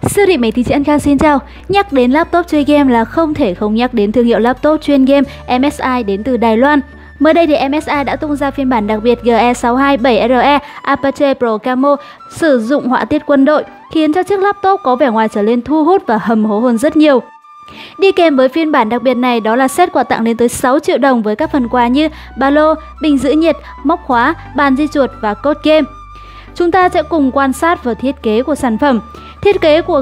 Siêu thị máy tính chị An Khang xin chào. Nhắc đến laptop chơi game là không thể không nhắc đến thương hiệu laptop chuyên game MSI đến từ Đài Loan. Mới đây thì MSI đã tung ra phiên bản đặc biệt GE627RE Apache Pro Camo sử dụng họa tiết quân đội, khiến cho chiếc laptop có vẻ ngoài trở lên thu hút và hầm hố hơn rất nhiều. Đi kèm với phiên bản đặc biệt này đó là set quà tặng lên tới 6 triệu đồng với các phần quà như ba lô, bình giữ nhiệt, móc khóa, bàn di chuột và code game. Chúng ta sẽ cùng quan sát vào thiết kế của sản phẩm. Thiết kế của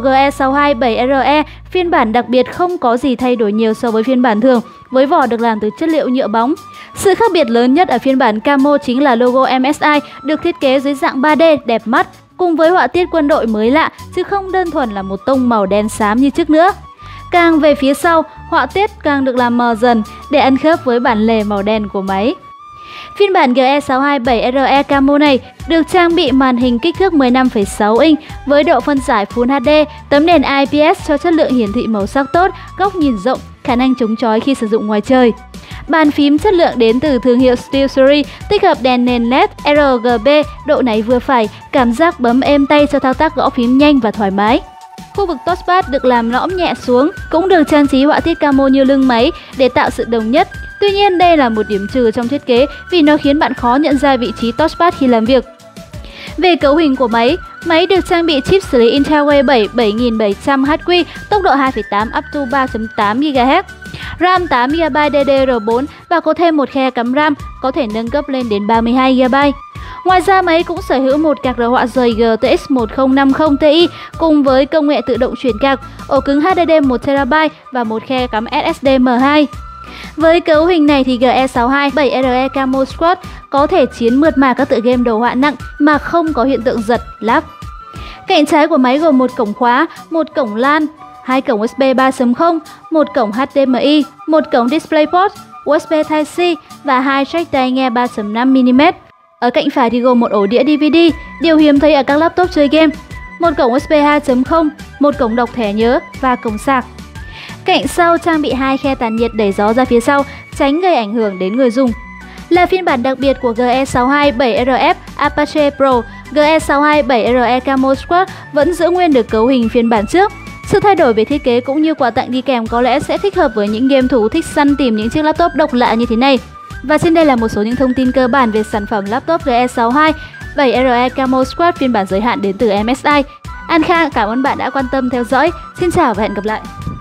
GE627RE phiên bản đặc biệt không có gì thay đổi nhiều so với phiên bản thường, với vỏ được làm từ chất liệu nhựa bóng. Sự khác biệt lớn nhất ở phiên bản Camo chính là logo MSI được thiết kế dưới dạng 3D đẹp mắt, cùng với họa tiết quân đội mới lạ chứ không đơn thuần là một tông màu đen xám như trước nữa. Càng về phía sau, họa tiết càng được làm mờ dần để ăn khớp với bản lề màu đen của máy. Phiên bản GE627RE Camo này được trang bị màn hình kích thước 15,6 inch với độ phân giải Full HD, tấm nền IPS cho chất lượng hiển thị màu sắc tốt, góc nhìn rộng, khả năng chống chói khi sử dụng ngoài trời. Bàn phím chất lượng đến từ thương hiệu SteelSeries, tích hợp đèn nền LED RGB, độ náy vừa phải, cảm giác bấm êm tay cho thao tác gõ phím nhanh và thoải mái. Khu vực touchpad được làm lõm nhẹ xuống, cũng được trang trí họa tiết camo như lưng máy để tạo sự đồng nhất. Tuy nhiên đây là một điểm trừ trong thiết kế vì nó khiến bạn khó nhận ra vị trí touchpad khi làm việc. Về cấu hình của máy, máy được trang bị chip xử lý Intel Core 7 7700HQ, tốc độ 2,8 up to 3.8 GHz, RAM 8GB DDR4 và có thêm một khe cắm RAM có thể nâng cấp lên đến 32GB. Ngoài ra máy cũng sở hữu một card đồ họa rời GTX 1050 Ti cùng với công nghệ tự động chuyển card, ổ cứng HDD 1TB và một khe cắm SSD M2. Với cấu hình này thì GE627RE Camo Squad có thể chiến mượt mà các tựa game đồ họa nặng mà không có hiện tượng giật, lag. Cạnh trái của máy gồm một cổng khóa, một cổng LAN, hai cổng USB 3.0, một cổng HDMI, một cổng DisplayPort, USB Type-C và hai jack tai nghe 3.5mm. Ở cạnh phải thì gồm một ổ đĩa DVD, điều hiếm thấy ở các laptop chơi game, một cổng USB 2.0, một cổng đọc thẻ nhớ và cổng sạc. Cạnh sau trang bị hai khe tản nhiệt đẩy gió ra phía sau, tránh gây ảnh hưởng đến người dùng. Là phiên bản đặc biệt của GE627RF Apache Pro, GE627RE Camo Squad vẫn giữ nguyên được cấu hình phiên bản trước. Sự thay đổi về thiết kế cũng như quà tặng đi kèm có lẽ sẽ thích hợp với những game thủ thích săn tìm những chiếc laptop độc lạ như thế này. Và trên đây là một số những thông tin cơ bản về sản phẩm laptop GE627RE Camo Squad phiên bản giới hạn đến từ MSI. An Khang cảm ơn bạn đã quan tâm theo dõi. Xin chào và hẹn gặp lại!